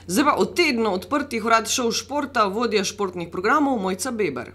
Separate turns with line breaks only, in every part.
Zdaj pa o tednu odprtih vrat šov športa vodja športnih programov Mojca Beber.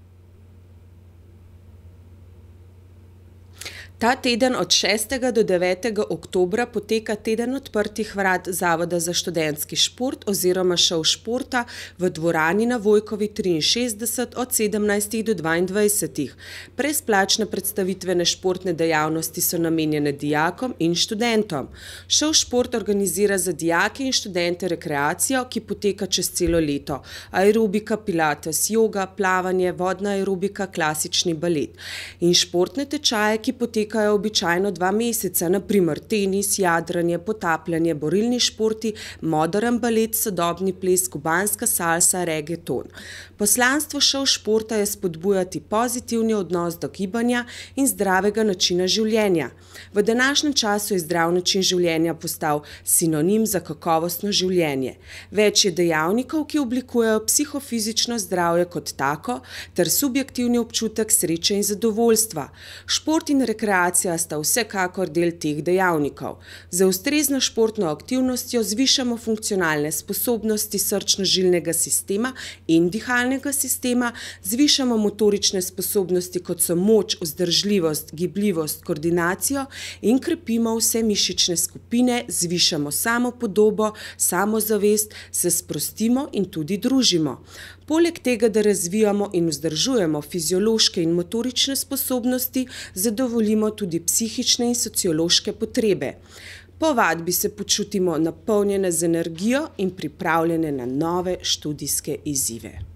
Ta teden od 6. do 9. oktobra poteka teden odprtih vrat Zavoda za študentski šport oziroma šov športa v dvorani na Vojkovi 63 od 17. do 22. Brezplačne predstavitvene športne dejavnosti so namenjene dijakom in študentom. Šov šport organizira za dijake in študente rekreacijo, ki poteka čez celo leto. Aerobika, pilates, joga, plavanje, vodna aerobika, klasični balet. In športne tečaje, ki potekajo običajno 2 meseca, na primer tenis, jadranje, potapljanje, borilni športi, modern balet, sodobni ples, kubanska salsa, reggaeton. Poslanstvo šov športa je spodbujati pozitivni odnos do gibanja in zdravega načina življenja. V današnjem času je zdrav način življenja postal sinonim za kakovostno življenje. Več je dejavnikov, ki oblikujejo psihofizično zdravje kot tako, ter subjektivni občutek sreče in zadovoljstva. Šport in rekreacija sta vsekakor del teh dejavnikov. Za ustrezno športno aktivnostjo zvišamo funkcionalne sposobnosti srčno-žilnega sistema in dihalnega sistema, zvišamo motorične sposobnosti, kot so moč, vzdržljivost, gibljivost, koordinacijo in krepimo vse mišične skupine, zvišamo samopodobo, samozavest, se sprostimo in tudi družimo. Poleg tega, da razvijamo in vzdržujemo fiziološke in motorične sposobnosti, zadovoljimo tudi psihične in sociološke potrebe. Po vadbi se počutimo napolnjene z energijo in pripravljene na nove študijske izzive.